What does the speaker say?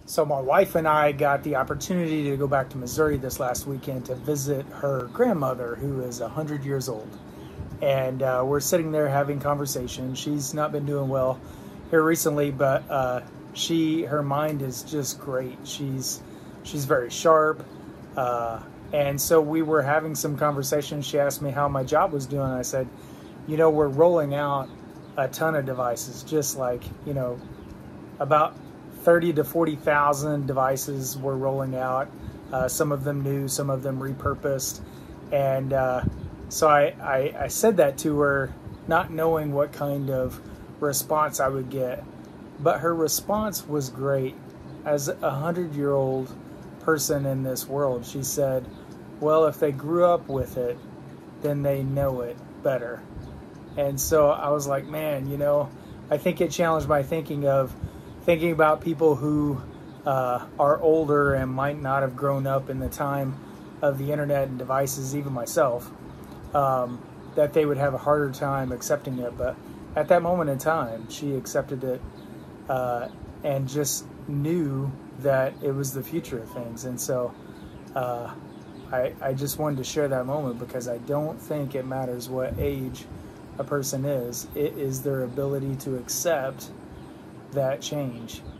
So my wife and I got the opportunity to go back to Missouri this last weekend to visit her grandmother, who is 100 years old. And we're sitting there having conversation. She's not been doing well here recently, but her mind is just great. She's very sharp. And so we were having some conversation. She asked me how my job was doing. I said, we're rolling out a ton of devices, just like, about 30 to 40,000 devices we're rolling out, some of them new, some of them repurposed. And so I said that to her, not knowing what kind of response I would get. But her response was great. As a 100-year-old person in this world, she said, well, if they grew up with it, then they know it better. And so I was like, man, I think it challenged my thinking about people who are older and might not have grown up in the time of the internet and devices, even myself, that they would have a harder time accepting it. But at that moment in time, she accepted it and just knew that it was the future of things. And so I just wanted to share that moment, because I don't think it matters what age a person is. It is their ability to accept that change.